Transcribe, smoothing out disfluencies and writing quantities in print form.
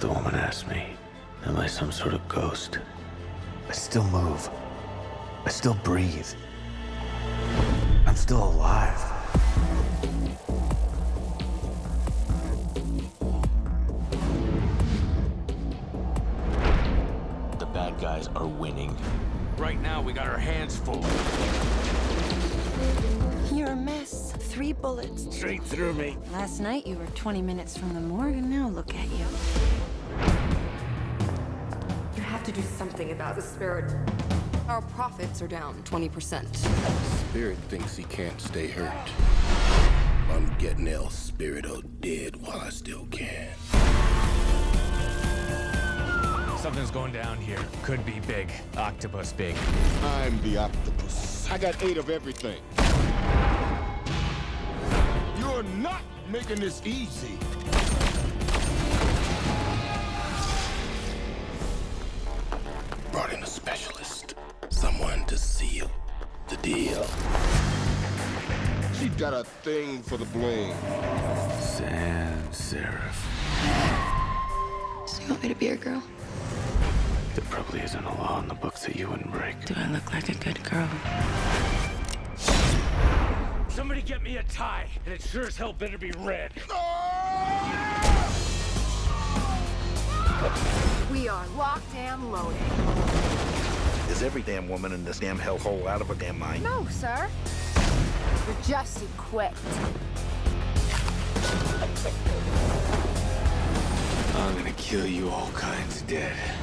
the woman asked me. Am I some sort of ghost? I still move. I still breathe. I'm still alive. The bad guys are winning. Right now, we got our hands full. You're a mess. 3 bullets. Straight through me. Last night you were 20 minutes from the morgue, and now look at you. You have to do something about the spirit. Our profits are down 20%. Spirit thinks he can't stay hurt. I'm getting El Spirito dead while I still can. Something's going down here. Could be big. Octopus big. I'm the octopus. I got 8 of everything. You're not making this easy. Brought in a specialist. Someone to seal the deal. She got a thing for the bling. Sans serif. So you want me to be your girl? There probably isn't a law in the books that you wouldn't break. Do I look like a good girl? Somebody get me a tie, and it sure as hell better be red. We are locked and loaded. Is every damn woman in this damn hellhole out of her damn mind? No, sir. You're just equipped. I'm gonna kill you all kinds dead.